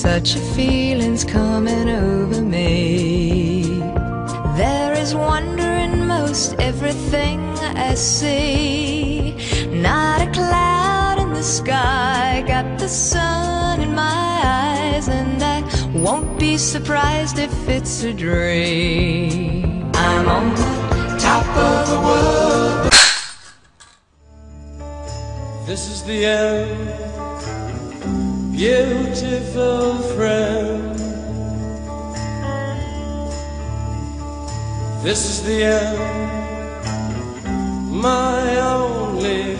such a feeling's coming over me. There is wonder in most everything I see. Not a cloud in the sky, got the sun in my eyes, and I won't be surprised if it's a dream. I'm on the top of the world. This is the end, beautiful friend. This is the end, my only